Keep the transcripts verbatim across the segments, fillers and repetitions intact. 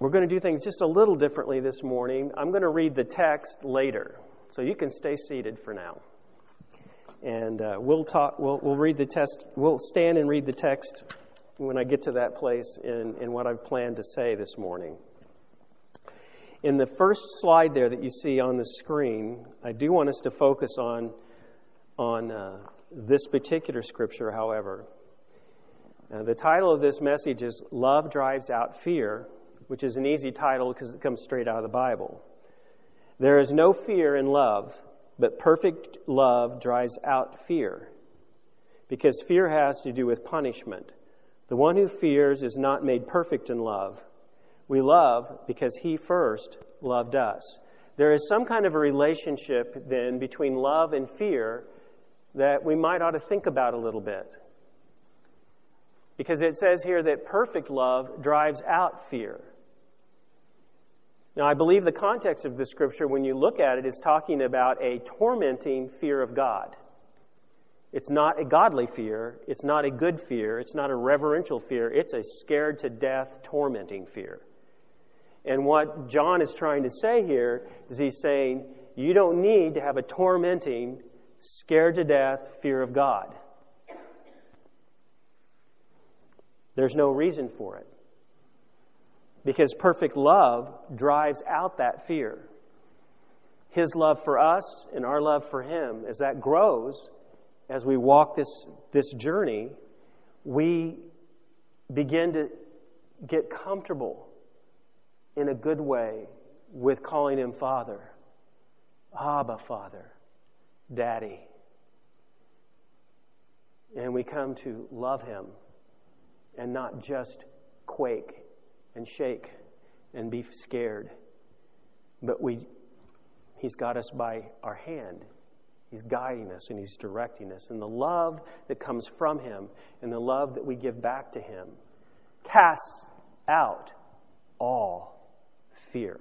we're going to do things just a little differently this morning. I'm going to read the text later, so you can stay seated for now. And uh, we'll talk. We'll we'll read the text. We'll stand and read the text when I get to that place in, in what I've planned to say this morning. In the first slide there that you see on the screen, I do want us to focus on on uh, this particular scripture, however. Uh, the title of this message is Love Drives Out Fear, which is an easy title because it comes straight out of the Bible. There is no fear in love, but perfect love drives out fear, because fear has to do with punishment. The one who fears is not made perfect in love. We love because he first loved us. There is some kind of a relationship then between love and fear that we might ought to think about a little bit. Because it says here that perfect love drives out fear. Now, I believe the context of the scripture, when you look at it, is talking about a tormenting fear of God. It's not a godly fear. It's not a good fear. It's not a reverential fear. It's a scared to death, tormenting fear. And what John is trying to say here is he's saying, you don't need to have a tormenting, scared to death fear of God. There's no reason for it. Because perfect love drives out that fear. His love for us and our love for Him, as that grows, as we walk this, this journey, we begin to get comfortable in a good way with calling Him Father. Abba, Father. Daddy. And we come to love Him and not just quake and shake and be scared. But we, He's got us by our hand. He's guiding us and He's directing us. And the love that comes from Him and the love that we give back to Him casts out all fear.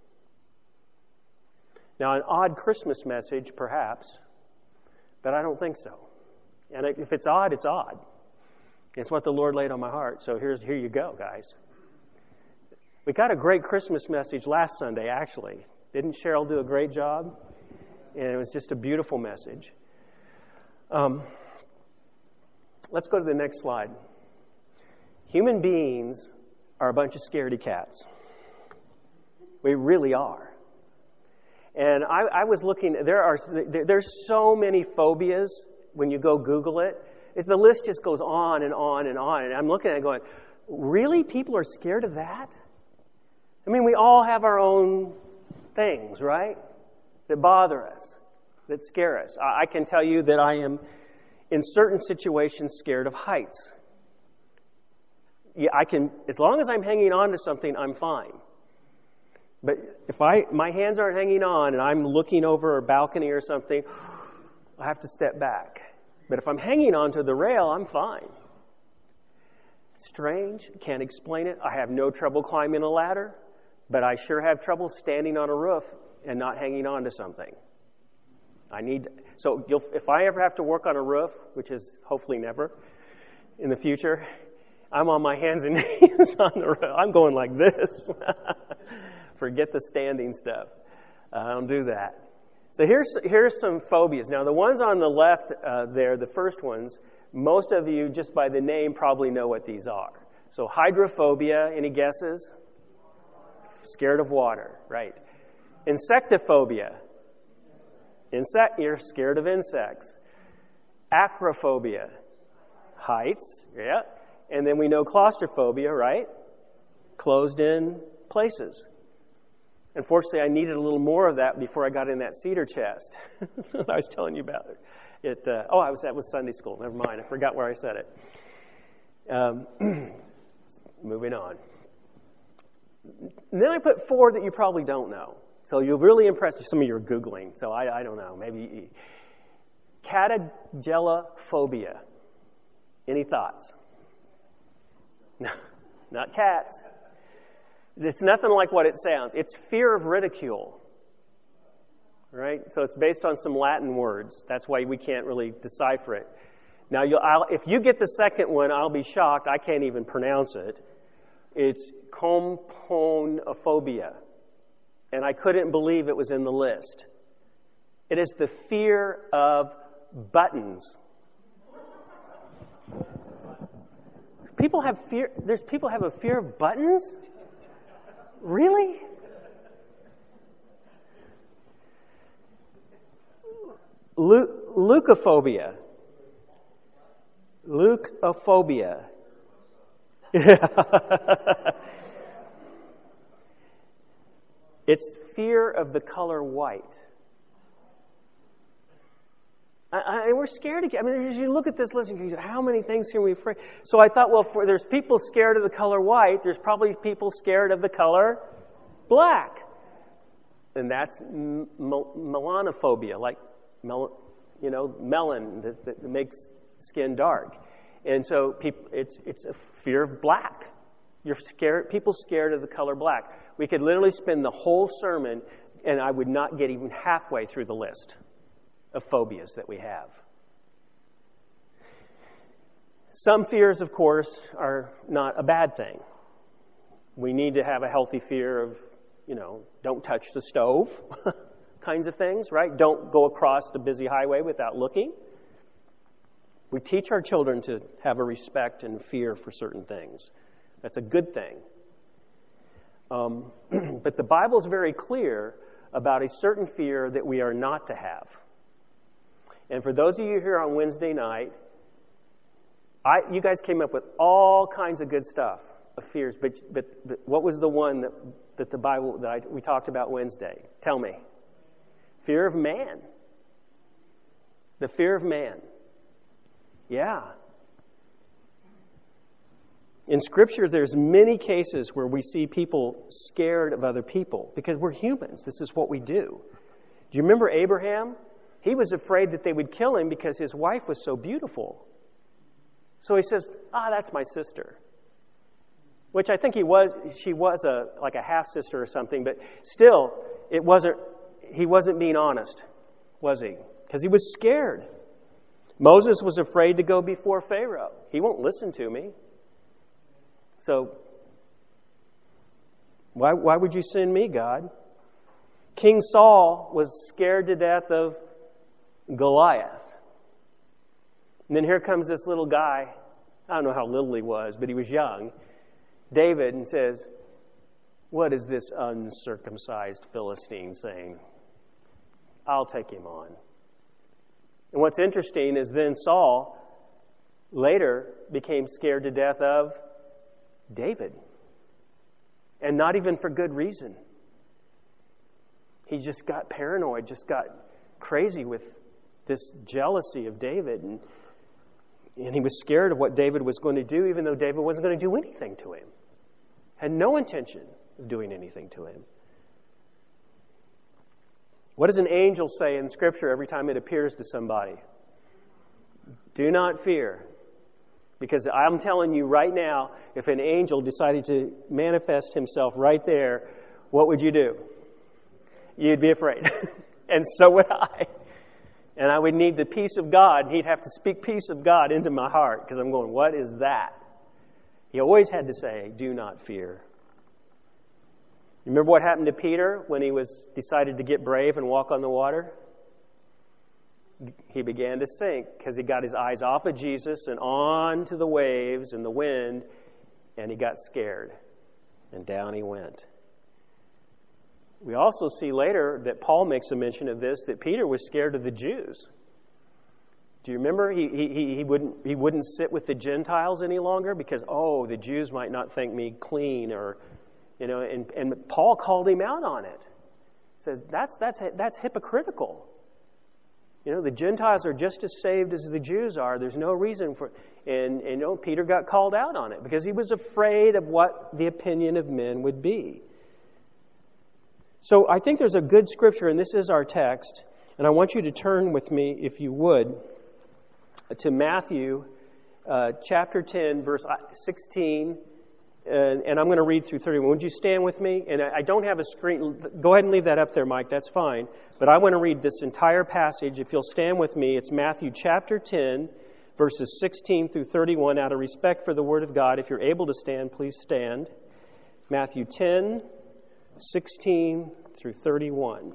Now, an odd Christmas message, perhaps, but I don't think so. And if it's odd, it's odd. It's what the Lord laid on my heart. So here's here you go, guys. We got a great Christmas message last Sunday, actually. Didn't Cheryl do a great job? And it was just a beautiful message. Um, let's go to the next slide. Human beings are a bunch of scaredy cats. We really are. And I, I was looking, there are there, there's so many phobias when you go Google it. It. The list just goes on and on and on. And I'm looking at it going, really? People are scared of that? I mean, we all have our own things, right? That bother us, that scare us. I, I can tell you that I am, in certain situations, scared of heights. Yeah, I can, as long as I'm hanging on to something, I'm fine. But if I my hands aren't hanging on and I'm looking over a balcony or something, I have to step back. But if I'm hanging onto the rail, I'm fine. Strange, can't explain it. I have no trouble climbing a ladder, but I sure have trouble standing on a roof and not hanging on to something. I need so you'll, if I ever have to work on a roof, which is hopefully never in the future, I'm on my hands and knees on the roof. I'm going like this. Forget the standing stuff. I don't do that. So here's here's some phobias. Now, the ones on the left uh, there, the first ones, most of you, just by the name, probably know what these are. So hydrophobia, any guesses? Scared of water, right. Insectophobia. Insect, you're scared of insects. Acrophobia. Heights, yeah. And then we know claustrophobia, right? Closed in places. Unfortunately, I needed a little more of that before I got in that cedar chest. I was telling you about it. It uh, oh, I was that was Sunday school. Never mind. I forgot where I said it. Um, moving on. And then I put four that you probably don't know. So you'll really impress you. Some of you are Googling, so I, I don't know. Maybe catagelophobia. Any thoughts? No, not cats. It's nothing like what it sounds. It's fear of ridicule. Right? So it's based on some Latin words. That's why we can't really decipher it. Now, you'll, I'll, if you get the second one, I'll be shocked. I can't even pronounce it. It's componophobia. And I couldn't believe it was in the list. It is the fear of buttons. People have fear, there's people have a fear of buttons? Really? Lu- leukophobia. Leukophobia. It's fear of the color white. I, I, we're scared again. I mean, as you look at this list, and you go, how many things can we afraid? So I thought, well, for, there's people scared of the color white. There's probably people scared of the color black. And that's m- melanophobia, like, mel- you know, melon that, that makes skin dark. And so people, it's it's a fear of black. You're scared. People scared of the color black. We could literally spend the whole sermon, and I would not get even halfway through the list of phobias that we have. Some fears, of course, are not a bad thing. We need to have a healthy fear of, you know, don't touch the stove kinds of things, right? Don't go across the busy highway without looking. We teach our children to have a respect and fear for certain things. That's a good thing. Um, but the Bible is very clear about a certain fear that we are not to have. And for those of you here on Wednesday night, I, you guys came up with all kinds of good stuff of fears. But, but, but what was the one that, that the Bible that I, we talked about Wednesday? Tell me. Fear of man. The fear of man. Yeah. In Scripture, there's many cases where we see people scared of other people because we're humans. This is what we do. Do you remember Abraham? He was afraid that they would kill him because his wife was so beautiful. So he says, ah, that's my sister. Which I think he was, she was a like a half-sister or something, but still, it wasn't, he wasn't being honest, was he? Because he was scared. Moses was afraid to go before Pharaoh. He won't listen to me. So, why, why would you send me, God? King Saul was scared to death of Goliath. And then here comes this little guy. I don't know how little he was, but he was young. David, and says, what is this uncircumcised Philistine saying? I'll take him on. And what's interesting is then Saul later became scared to death of David. And not even for good reason. He just got paranoid, just got crazy with this jealousy of David. And, and he was scared of what David was going to do, even though David wasn't going to do anything to him. Had no intention of doing anything to him. What does an angel say in Scripture every time it appears to somebody? Do not fear. Because I'm telling you right now, if an angel decided to manifest himself right there, what would you do? You'd be afraid. And so would I. And I would need the peace of God. He'd have to speak peace of God into my heart because I'm going, what is that? He always had to say, do not fear. You remember what happened to Peter when he was decided to get brave and walk on the water? He began to sink because he got his eyes off of Jesus and on to the waves and the wind, and he got scared. And down he went. We also see later that Paul makes a mention of this, that Peter was scared of the Jews. Do you remember? He, he, he, wouldn't, he wouldn't sit with the Gentiles any longer because, oh, the Jews might not think me clean or... You know, and, and Paul called him out on it. He says, that's, that's, that's hypocritical. You know, the Gentiles are just as saved as the Jews are. There's no reason for... And, and you know, Peter got called out on it because he was afraid of what the opinion of men would be. So I think there's a good scripture, and this is our text. And I want you to turn with me, if you would, to Matthew uh, chapter ten, verse sixteen. And, and I'm going to read through thirty-one. Would you stand with me? And I, I don't have a screen. Go ahead and leave that up there, Mike. That's fine. But I want to read this entire passage. If you'll stand with me, it's Matthew chapter ten, verses sixteen through thirty-one. Out of respect for the Word of God, if you're able to stand, please stand. Matthew ten, sixteen through thirty-one.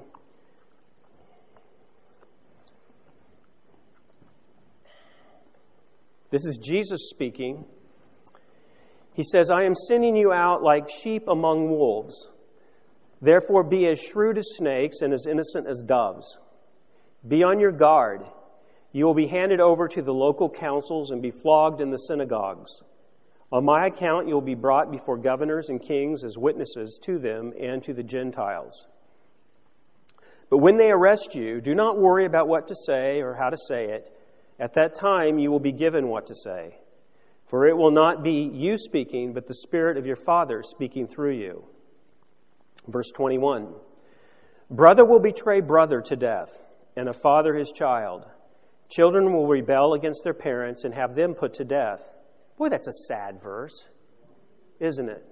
This is Jesus speaking. He says, I am sending you out like sheep among wolves. Therefore be as shrewd as snakes and as innocent as doves. Be on your guard. You will be handed over to the local councils and be flogged in the synagogues. On my account you will be brought before governors and kings as witnesses to them and to the Gentiles. But when they arrest you, do not worry about what to say or how to say it. At that time you will be given what to say. For it will not be you speaking, but the Spirit of your Father speaking through you. Verse twenty-one. Brother will betray brother to death, and a father his child. Children will rebel against their parents and have them put to death. Boy, that's a sad verse, isn't it?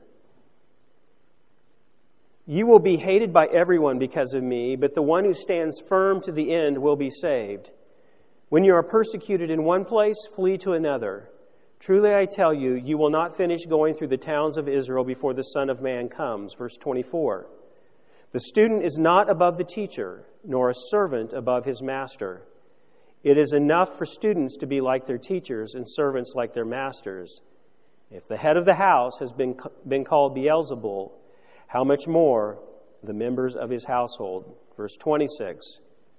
You will be hated by everyone because of me, but the one who stands firm to the end will be saved. When you are persecuted in one place, flee to another. Truly I tell you, you will not finish going through the towns of Israel before the Son of Man comes. Verse twenty-four. The student is not above the teacher, nor a servant above his master. It is enough for students to be like their teachers and servants like their masters. If the head of the house has been, been called Beelzebul, how much more the members of his household? Verse twenty-six.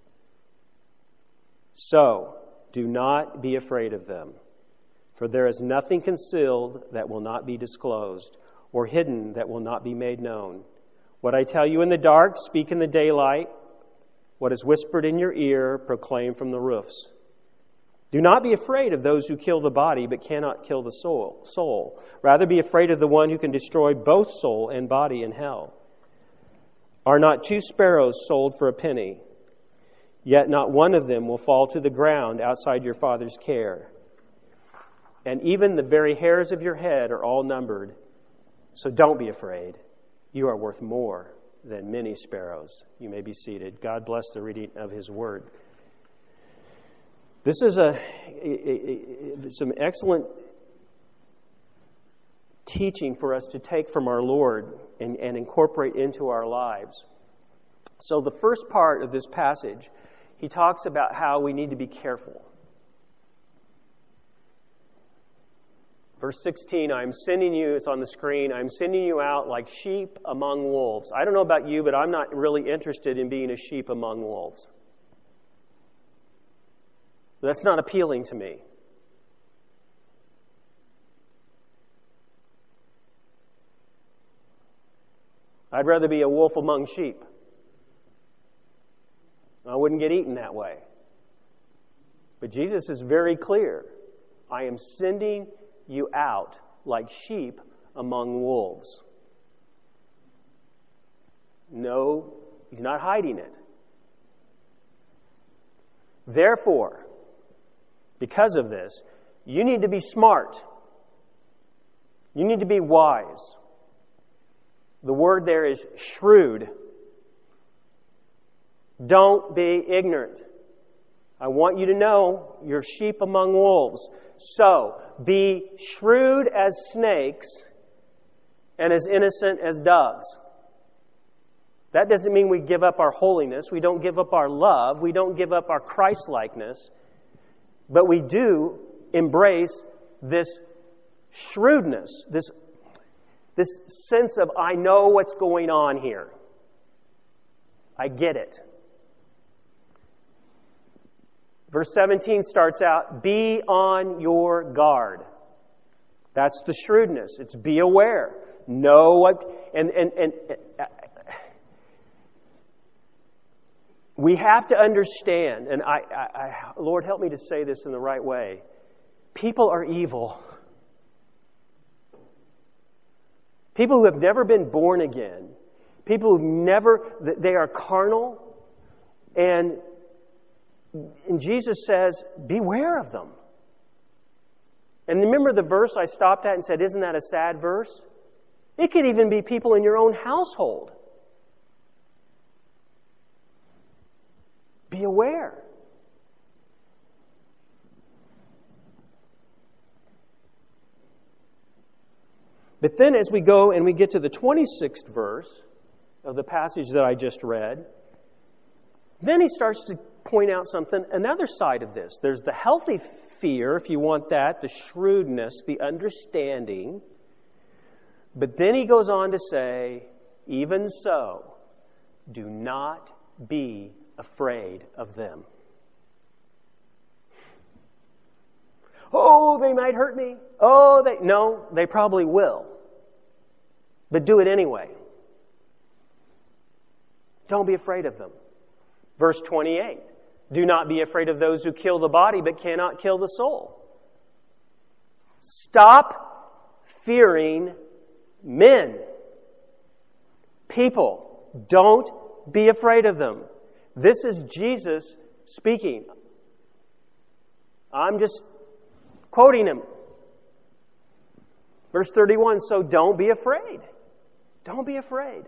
So, do not be afraid of them, for there is nothing concealed that will not be disclosed, or hidden that will not be made known. What I tell you in the dark, speak in the daylight. What is whispered in your ear, proclaim from the roofs. Do not be afraid of those who kill the body, but cannot kill the soul. soul. Rather be afraid of the one who can destroy both soul and body in hell. Are not two sparrows sold for a penny? Yet not one of them will fall to the ground outside your Father's care. And even the very hairs of your head are all numbered. So don't be afraid. You are worth more than many sparrows. You may be seated. God bless the reading of His Word. This is a, a, a some excellent teaching for us to take from our Lord and, and incorporate into our lives. So the first part of this passage, he talks about how we need to be careful. Verse sixteen, I'm sending you, it's on the screen, I'm sending you out like sheep among wolves. I don't know about you, but I'm not really interested in being a sheep among wolves. That's not appealing to me. I'd rather be a wolf among sheep. I wouldn't get eaten that way. But Jesus is very clear. I am sending you out like sheep among wolves. No, he's not hiding it. Therefore, because of this, you need to be smart. You need to be wise. The word there is shrewd. Don't be ignorant. I want you to know you're sheep among wolves. So, be shrewd as snakes and as innocent as doves. That doesn't mean we give up our holiness. We don't give up our love. We don't give up our Christ-likeness. But we do embrace this shrewdness, this, this sense of, I know what's going on here. I get it. Verse seventeen starts out, be on your guard. That's the shrewdness. It's be aware. Know what... And, and, and uh, we have to understand, and I, I, I, Lord, help me to say this in the right way. People are evil. People who have never been born again. People who've never... They are carnal. And... And Jesus says, beware of them. And remember the verse I stopped at and said, isn't that a sad verse? It could even be people in your own household. Be aware. But then as we go and we get to the twenty-sixth verse of the passage that I just read, then he starts to point out something, another side of this. There's the healthy fear, if you want that, the shrewdness, the understanding. But then he goes on to say, even so, do not be afraid of them. Oh, they might hurt me. Oh, they... No, they probably will. But do it anyway. Don't be afraid of them. Verse twenty-eight. Do not be afraid of those who kill the body but cannot kill the soul. Stop fearing men. People. Don't be afraid of them. This is Jesus speaking. I'm just quoting him. Verse thirty-one, so don't be afraid. Don't be afraid.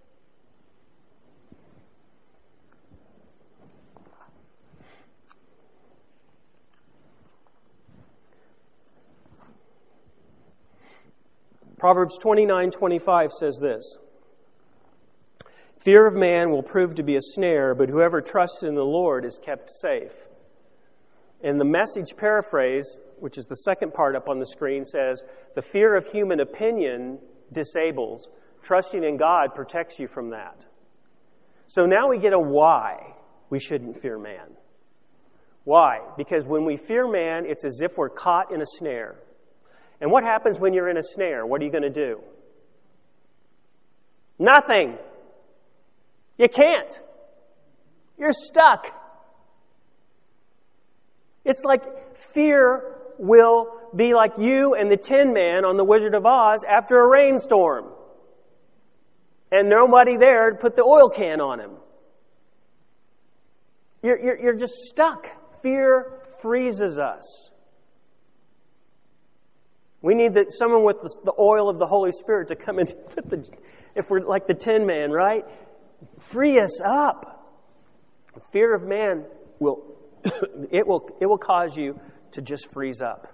Proverbs twenty-nine twenty-five says this, fear of man will prove to be a snare, but whoever trusts in the Lord is kept safe. And the Message paraphrase, which is the second part up on the screen, says, the fear of human opinion disables. Trusting in God protects you from that. So now we get a why we shouldn't fear man. Why? Because when we fear man, it's as if we're caught in a snare. And what happens when you're in a snare? What are you going to do? Nothing. You can't. You're stuck. It's like fear will be like you and the Tin Man on The Wizard of Oz after a rainstorm. And nobody there to put the oil can on him. You're, you're, you're just stuck. Fear freezes us. We need the, someone with the, the oil of the Holy Spirit to come in. The, if we're like the Tin Man, right? Free us up. Fear of man will it will it will cause you to just freeze up.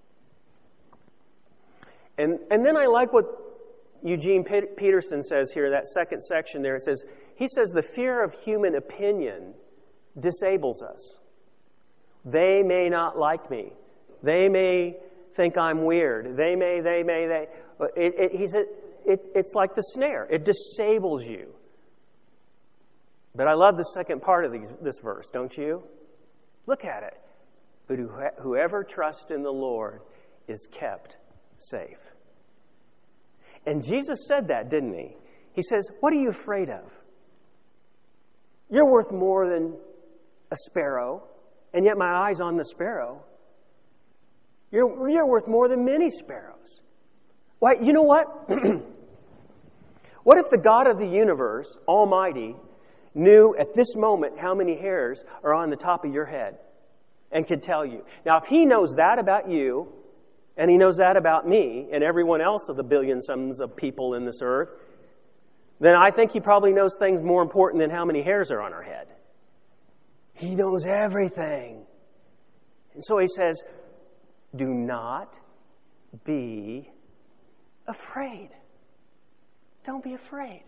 And and then I like what Eugene Peterson says here, that second section there. It says, he says the fear of human opinion disables us. They may not like me. They may think I'm weird. They may, they may, they. It, it, he said, it, it's like the snare. It disables you. But I love the second part of these, this verse, don't you? Look at it. But whoever trusts in the Lord is kept safe. And Jesus said that, didn't he? He says, what are you afraid of? You're worth more than a sparrow, and yet my eye's on the sparrow. You're, you're worth more than many sparrows. Why, you know what? What if the God of the universe, Almighty, knew at this moment how many hairs are on the top of your head and could tell you? Now, if He knows that about you, and He knows that about me and everyone else of the billion sums of people in this earth, then I think He probably knows things more important than how many hairs are on our head. He knows everything. And so He says, do not be afraid. Don't be afraid.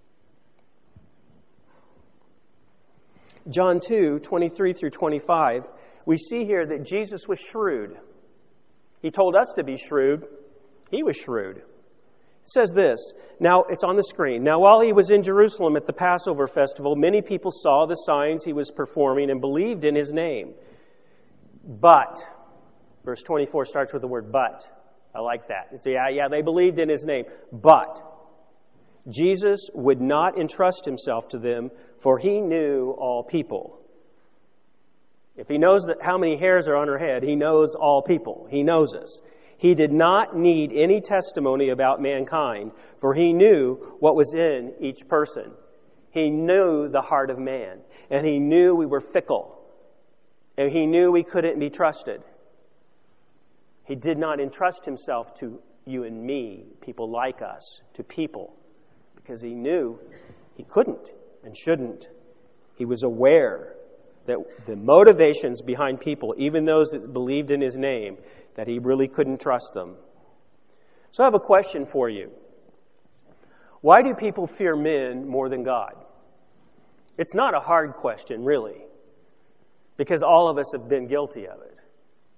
John two, twenty-three through twenty-five, we see here that Jesus was shrewd. He told us to be shrewd. He was shrewd. It says this. Now, it's on the screen. Now, while He was in Jerusalem at the Passover festival, many people saw the signs He was performing and believed in His name. But, verse twenty-four starts with the word but. I like that. So, yeah, yeah, they believed in His name. But Jesus would not entrust Himself to them, for He knew all people. If He knows that how many hairs are on her head, He knows all people. He knows us. He did not need any testimony about mankind, for He knew what was in each person. He knew the heart of man, and He knew we were fickle, and He knew we couldn't be trusted. He did not entrust Himself to you and me, people like us, to people, because He knew He couldn't and shouldn't. He was aware that the motivations behind people, even those that believed in His name, that He really couldn't trust them. So I have a question for you. Why do people fear men more than God? It's not a hard question, really, because all of us have been guilty of it.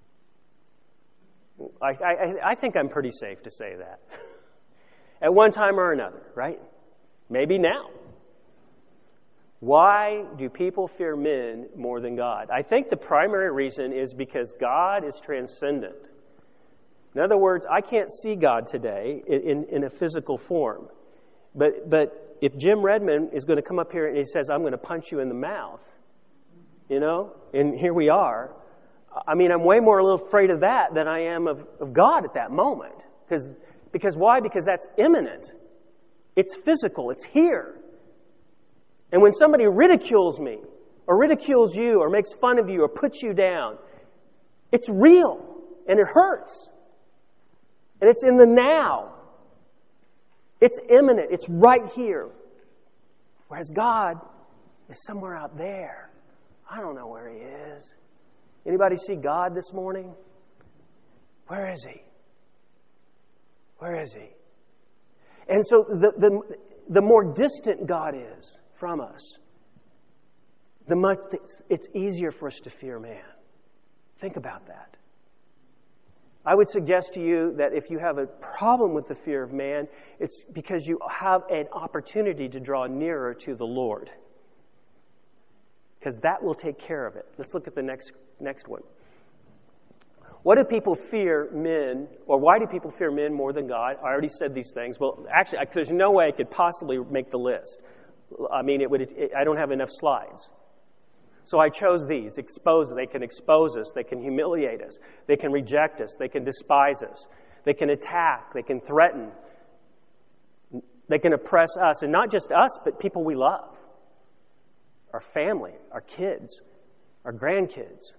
I, I, I think I'm pretty safe to say that. At one time or another, right? Maybe now. Why do people fear men more than God? I think the primary reason is because God is transcendent. In other words, I can't see God today in, in a physical form. But but if Jim Redmond is going to come up here and he says, I'm going to punch you in the mouth, you know, and here we are, I mean, I'm way more a little afraid of that than I am of, of God at that moment. Because because why? Because that's imminent. It's physical. It's here. And when somebody ridicules me, or ridicules you, or makes fun of you, or puts you down, it's real, and it hurts. And it's in the now. It's imminent. It's right here. Whereas God is somewhere out there. I don't know where He is. Anybody see God this morning? Where is He? Where is He? And so the, the, the more distant God is from us, the much it's easier for us to fear man. Think about that. I would suggest to you that if you have a problem with the fear of man, it's because you have an opportunity to draw nearer to the Lord. Because that will take care of it. Let's look at the next next one. What do people fear men, or why do people fear men more than God? I already said these things. Well, actually, there's no way I could possibly make the list. I mean, it would. It, I don't have enough slides. So I chose these. Expose. They can expose us. They can humiliate us. They can reject us. They can despise us. They can attack. They can threaten. They can oppress us. And not just us, but people we love. Our family, our kids, our grandkids.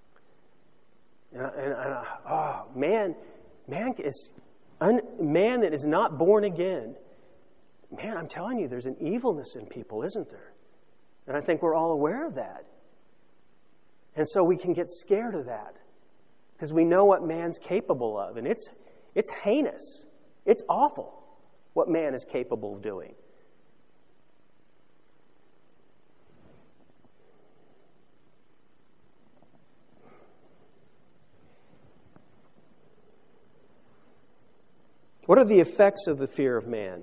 And, and, and oh, man, man is un, man that is not born again. Man, I'm telling you, there's an evilness in people, isn't there? And I think we're all aware of that. And so we can get scared of that because we know what man's capable of. And it's it's heinous. It's awful what man is capable of doing. What are the effects of the fear of man?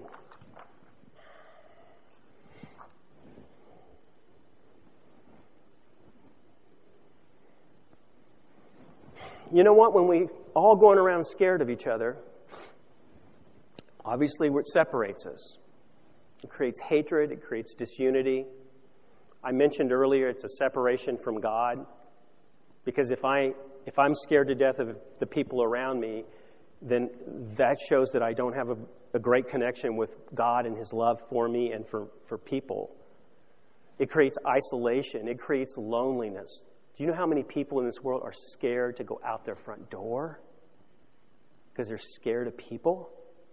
You know what? When we all going around scared of each other, obviously it separates us. It creates hatred. It creates disunity. I mentioned earlier it's a separation from God. Because if, I, if I'm scared to death of the people around me, then that shows that I don't have a, a great connection with God and His love for me and for, for people. It creates isolation. It creates loneliness. Do you know how many people in this world are scared to go out their front door? Because they're scared of people?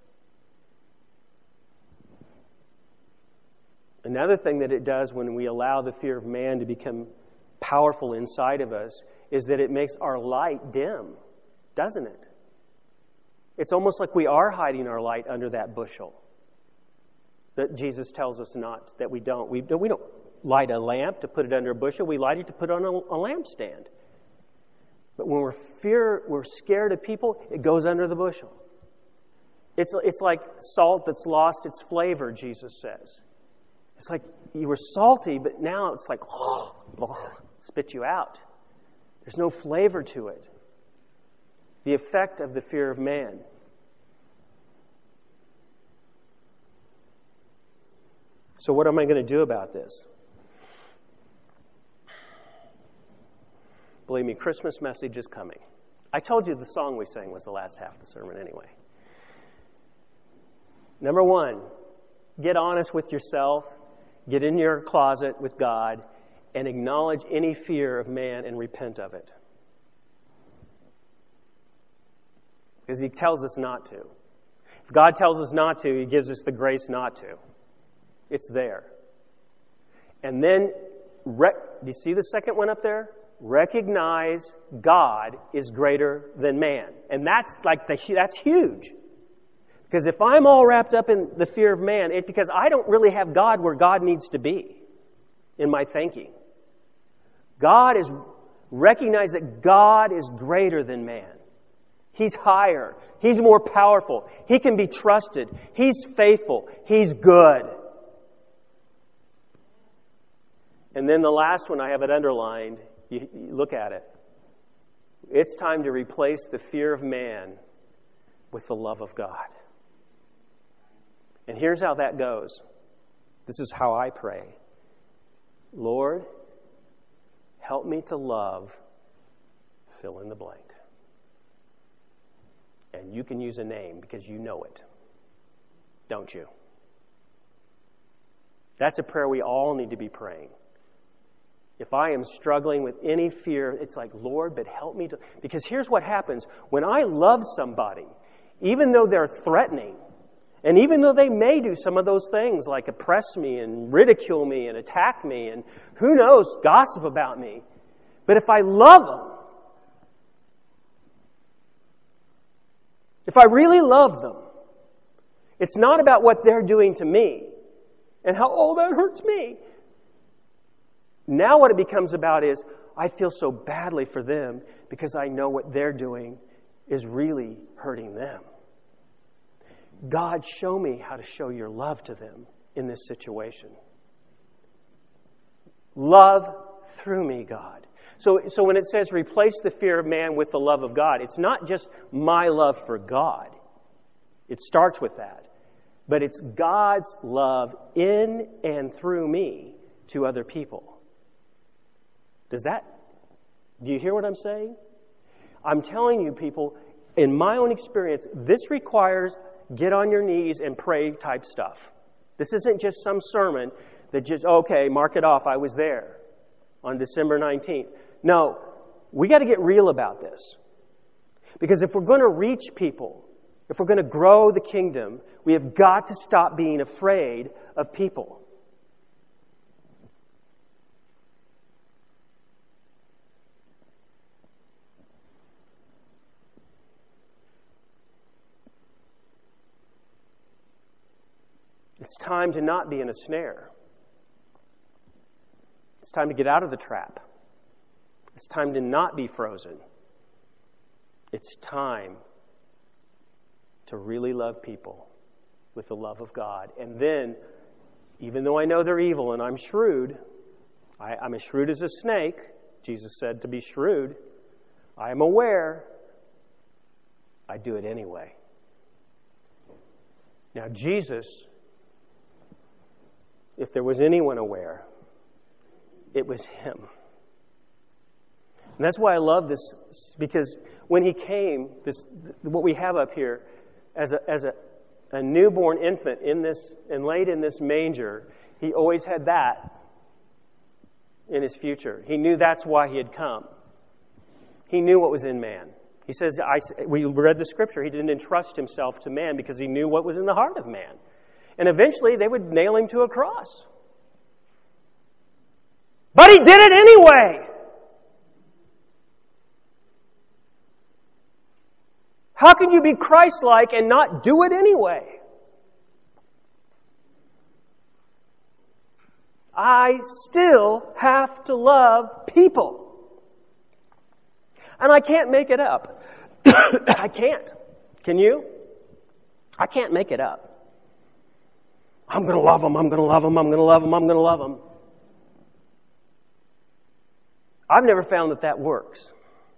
Another thing that it does when we allow the fear of man to become powerful inside of us is that it makes our light dim, doesn't it? It's almost like we are hiding our light under that bushel that Jesus tells us not, that we don't. We, we don't light a lamp to put it under a bushel. We light it to put on a, a lampstand. But when we're fear, we're scared of people, it goes under the bushel. It's, it's like salt that's lost its flavor, Jesus says. It's like you were salty, but now it's like, oh, oh, spit you out. There's no flavor to it. The effect of the fear of man. So what am I going to do about this? Believe me, Christmas message is coming. I told you the song we sang was the last half of the sermon anyway. Number one, get honest with yourself. Get in your closet with God and acknowledge any fear of man and repent of it. Because He tells us not to. If God tells us not to, He gives us the grace not to. It's there. And then, rec- do you see the second one up there? Recognize God is greater than man. And that's like the that's huge. Because if I'm all wrapped up in the fear of man, it's because I don't really have God where God needs to be in my thinking. God is, recognize that God is greater than man. He's higher. He's more powerful. He can be trusted. He's faithful. He's good. And then the last one, I have it underlined. You, you look at it. It's time to replace the fear of man with the love of God. And here's how that goes. This is how I pray. Lord, help me to love, fill in the blank. And you can use a name because you know it. Don't you? That's a prayer we all need to be praying. If I am struggling with any fear, it's like, Lord, but help me to... Because here's what happens. When I love somebody, even though they're threatening, and even though they may do some of those things like oppress me and ridicule me and attack me and who knows, gossip about me. But if I love them, if I really love them, it's not about what they're doing to me and how, oh, that hurts me. Now what it becomes about is I feel so badly for them because I know what they're doing is really hurting them. God, show me how to show your love to them in this situation. Love through me, God. So, so when it says replace the fear of man with the love of God, it's not just my love for God. It starts with that. But it's God's love in and through me to other people. Does that, do you hear what I'm saying? I'm telling you, people, in my own experience, this requires get on your knees and pray type stuff. This isn't just some sermon that just, okay, mark it off, I was there on December nineteenth. No, we got to get real about this. Because if we're going to reach people, if we're going to grow the kingdom, we have got to stop being afraid of people. It's time to not be in a snare. It's time to get out of the trap. It's time to not be frozen. It's time to really love people with the love of God. And then, even though I know they're evil and I'm shrewd, I, I'm as shrewd as a snake. Jesus said to be shrewd. I am aware. I do it anyway. Now, Jesus, if there was anyone aware, it was Him. And that's why I love this, because when He came, this what we have up here, as a as a, a newborn infant in this and laid in this manger, He always had that in His future. He knew that's why He had come. He knew what was in man. He says, I, we read the scripture, He didn't entrust Himself to man because He knew what was in the heart of man. And eventually they would nail Him to a cross. But He did it anyway. How can you be Christ-like and not do it anyway? I still have to love people. And I can't make it up. I can't. Can you? I can't make it up. I'm going to love them, I'm going to love them, I'm going to love them, I'm going to love them. I've never found that that works.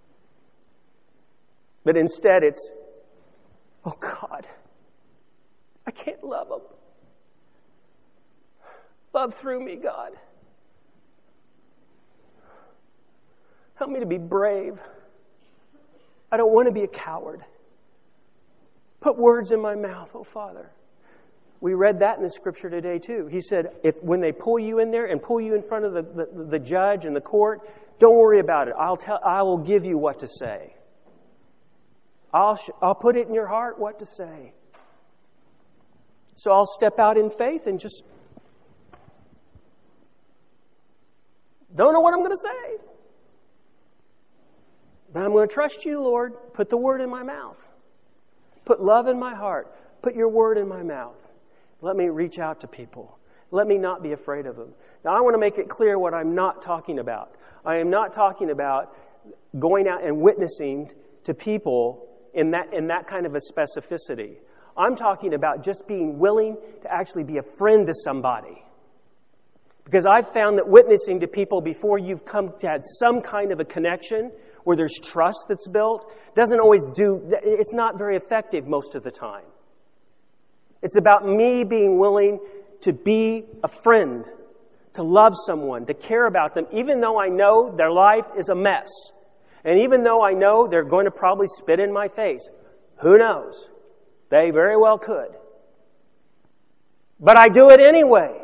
But instead it's, oh God, I can't love them. Love through me, God. Help me to be brave. I don't want to be a coward. Put words in my mouth, oh Father. We read that in the scripture today too. He said, if when they pull you in there and pull you in front of the, the, the judge and the court, don't worry about it. I'll tell. I will give you what to say. I'll sh- I'll put it in your heart what to say. So I'll step out in faith and just don't know what I'm going to say. But I'm going to trust you, Lord. Put the word in my mouth. Put love in my heart. Put your word in my mouth. Let me reach out to people. Let me not be afraid of them. Now, I want to make it clear what I'm not talking about. I am not talking about going out and witnessing to people in that, in that kind of a specificity. I'm talking about just being willing to actually be a friend to somebody. Because I've found that witnessing to people before you've come to have some kind of a connection where there's trust that's built doesn't always do, it's not very effective most of the time. It's about me being willing to be a friend, to love someone, to care about them, even though I know their life is a mess. And even though I know they're going to probably spit in my face. Who knows? They very well could. But I do it anyway.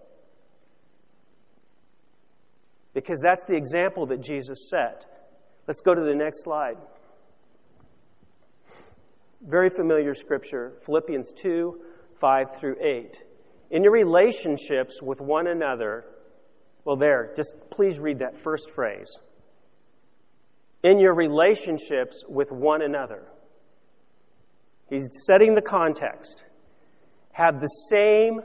Because that's the example that Jesus set. Let's go to the next slide. Very familiar scripture, Philippians two, five through eight. In your relationships with one another, well there, just please read that first phrase. In your relationships with one another. He's setting the context. Have the same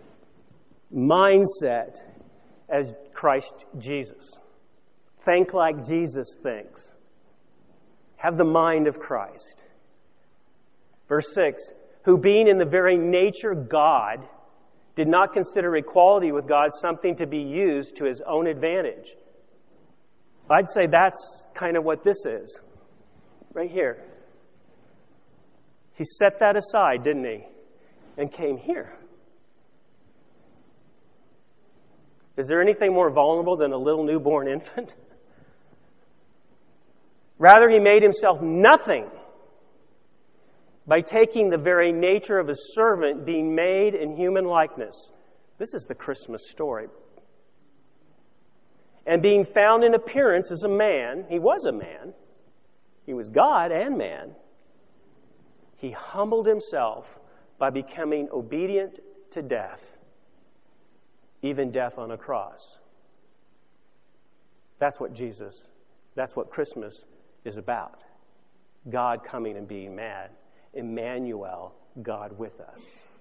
mindset as Christ Jesus. Think like Jesus thinks. Have the mind of Christ. Verse six, who being in the very nature God, did not consider equality with God something to be used to his own advantage. I'd say that's kind of what this is. Right here. He set that aside, didn't he? And came here. Is there anything more vulnerable than a little newborn infant? Rather, he made himself nothing by taking the very nature of a servant, being made in human likeness. This is the Christmas story. And being found in appearance as a man, he was a man. He was God and man. He humbled himself by becoming obedient to death, even death on a cross. That's what Jesus, that's what Christmas is about. God coming and being man. Emmanuel, God with us.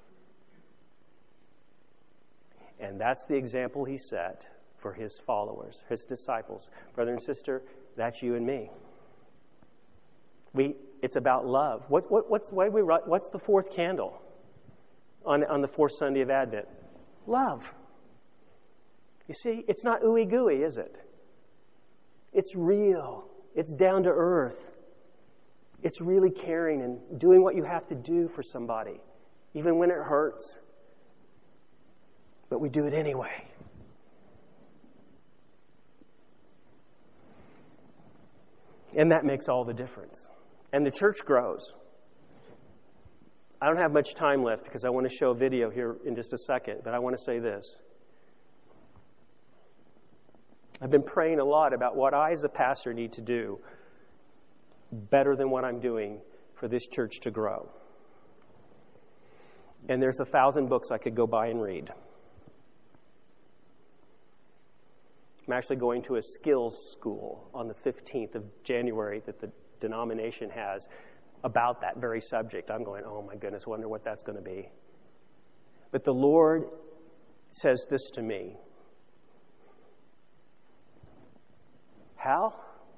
And that's the example he set for his followers, his disciples. Brother and sister, that's you and me. We, it's about love. What, what, what's, why we, what's the fourth candle on, on the fourth Sunday of Advent? Love. You see, it's not ooey gooey, is it? It's real. It's down to earth. It's really caring and doing what you have to do for somebody, even when it hurts. But we do it anyway. And that makes all the difference. And the church grows. I don't have much time left because I want to show a video here in just a second, but I want to say this. I've been praying a lot about what I as a pastor need to do better than what I'm doing for this church to grow. And there's a thousand books I could go buy and read. I'm actually going to a skills school on the fifteenth of January that the denomination has about that very subject. I'm going, oh my goodness, wonder what that's going to be. But the Lord says this to me. Hal,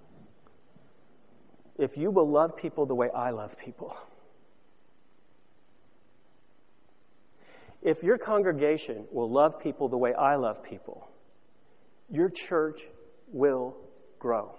if you will love people the way I love people, if your congregation will love people the way I love people, your church will grow.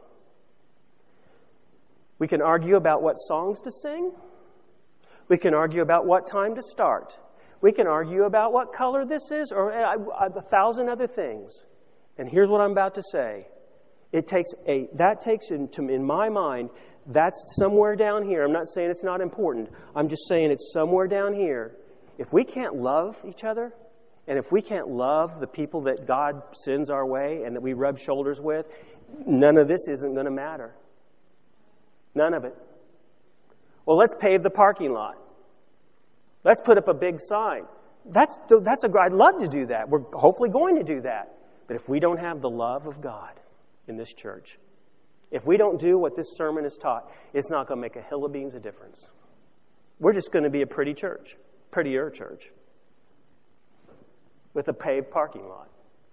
We can argue about what songs to sing. We can argue about what time to start. We can argue about what color this is or a, a thousand other things. And here's what I'm about to say. It takes a, that takes into, in my mind, that's somewhere down here. I'm not saying it's not important. I'm just saying it's somewhere down here. If we can't love each other, and if we can't love the people that God sends our way and that we rub shoulders with, none of this isn't going to matter. None of it. Well, let's pave the parking lot. Let's put up a big sign. That's, that's a, I'd love to do that. We're hopefully going to do that. But if we don't have the love of God in this church, if we don't do what this sermon has taught, it's not going to make a hill of beans of difference. We're just going to be a pretty church, prettier church, with a paved parking lot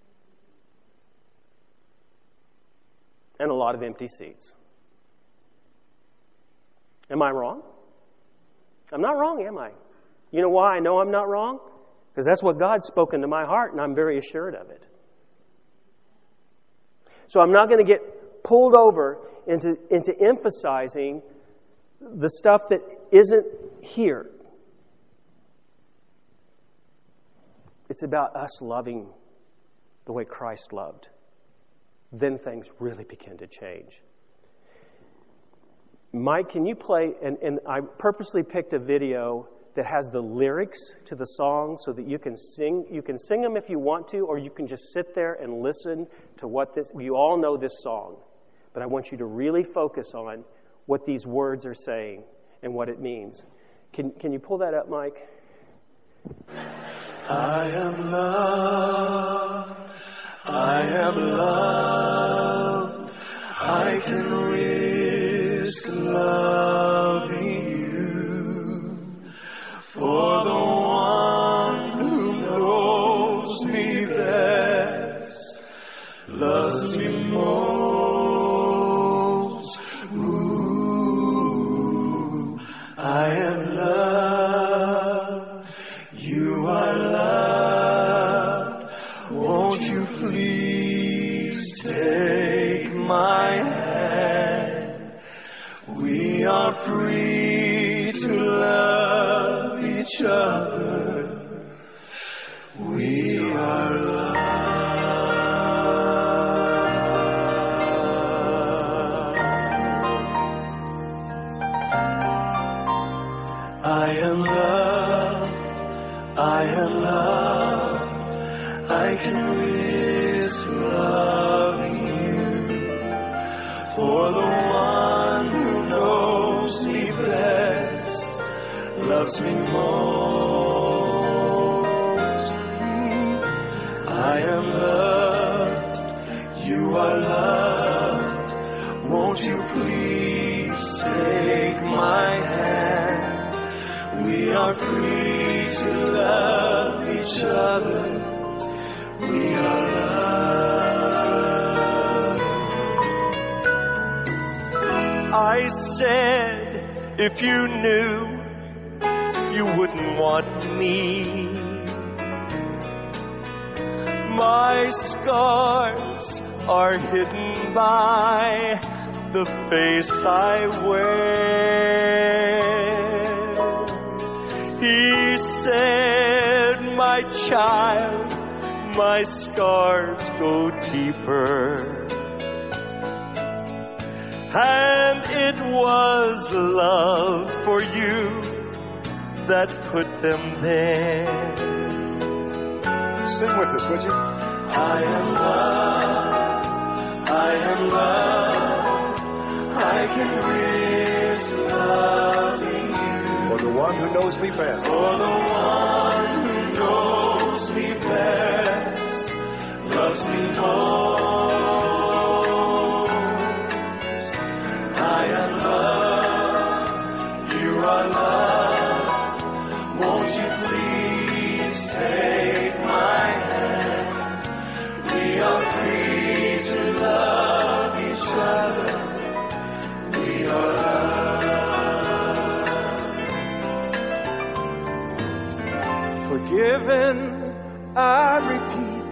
and a lot of empty seats. Am I wrong? I'm not wrong, am I? You know why I know I'm not wrong? Because that's what God's spoken to my heart, and I'm very assured of it. So I'm not going to get pulled over into, into emphasizing the stuff that isn't here. It's about us loving the way Christ loved. Then things really begin to change. Mike, can you play, and, and I purposely picked a video that has the lyrics to the song so that you can sing. You can sing them if you want to, or you can just sit there and listen to what this, you all know this song. But I want you to really focus on what these words are saying and what it means. Can, can you pull that up, Mike? I am loved. I am loved. I can risk loving you for the one who knows me best, loves me most. Ooh, I am loved. You are loved. Won't you please take my hand? We are free to love each other. We are loved. I am loved. I am loved. I can risk loving you for the one who knows me best, loves me most. I am loved. You are loved. Won't you please take my hand? We are free to love each other. We are loved. I said, if you knew, you wouldn't want me. My scars are hidden by the face I wear. He said, my child, my scars go deeper. And it was love for you that put them there. Sing with us, would you? I am loved. I am loved. I can risk loving you. For the one who knows me best. For the one who knows me best, loves me most. I am loved. You are loved. Won't you please take my hand? We are free to love each other. We are loved. Forgiven, I repeat,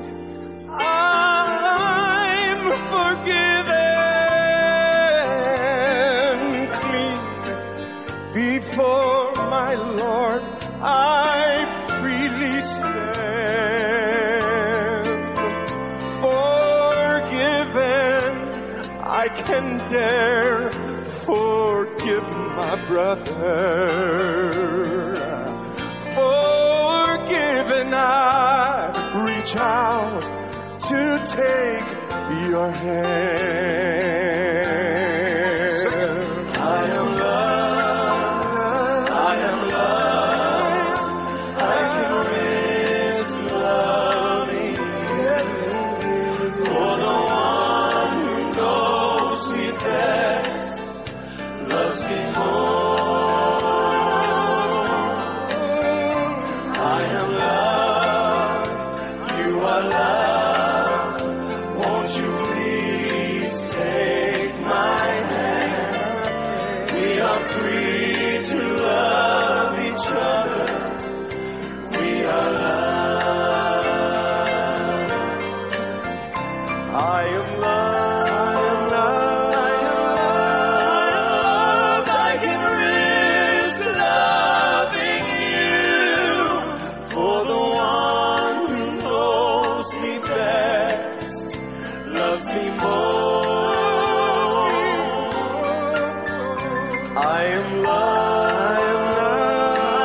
I'm forgiven. Clean before my Lord, I freely stand. Forgiven, I can dare forgive my brother. Forgiven, I reach out to take your hand. I am loved. I am loved. I can risk loving you for the one who knows me best, loves me more. For the one who knows me best loves me more. I am loved. I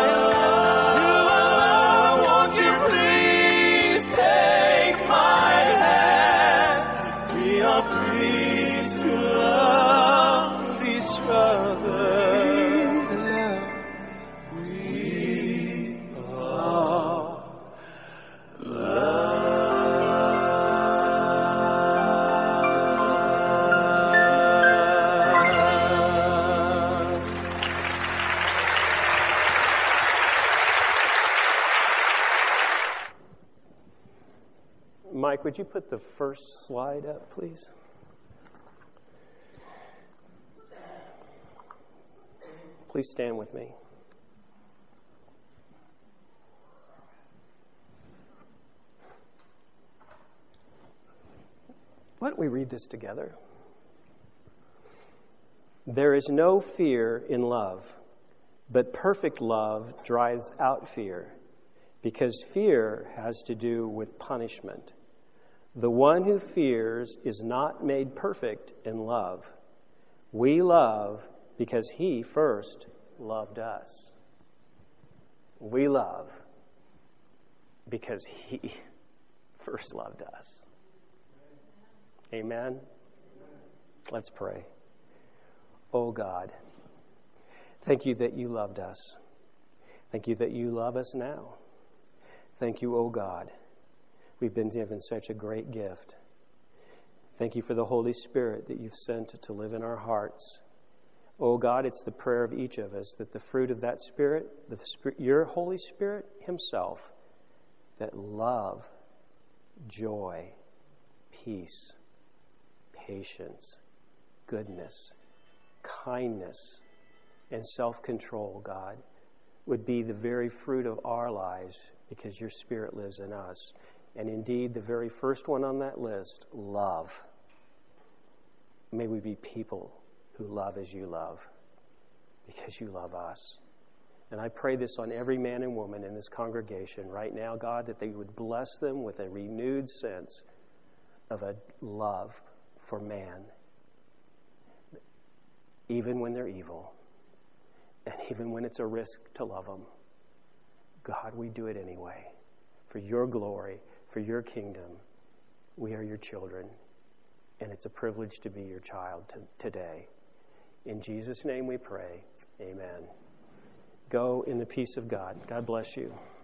am loved. Won't you please take my hand? We are free to love each other. Mike, would you put the first slide up, please? Please stand with me. Why don't we read this together? There is no fear in love, but perfect love drives out fear, because fear has to do with punishment. The one who fears is not made perfect in love. We love because he first loved us. We love because he first loved us. Amen? Let's pray. Oh God, thank you that you loved us. Thank you that you love us now. Thank you, oh God. We've been given such a great gift. Thank you for the Holy Spirit that you've sent to live in our hearts. Oh God, it's the prayer of each of us that the fruit of that Spirit, the Spirit, your Holy Spirit himself, that love, joy, peace, patience, goodness, kindness, and self-control, God, would be the very fruit of our lives because your Spirit lives in us. And indeed, the very first one on that list, love. May we be people who love as you love, because you love us. And I pray this on every man and woman in this congregation right now, God, that they would bless them with a renewed sense of a love for man, even when they're evil, and even when it's a risk to love them. God, we do it anyway. For your glory, for your kingdom, we are your children, and it's a privilege to be your child t- today. In Jesus' name we pray, amen. Go in the peace of God. God bless you.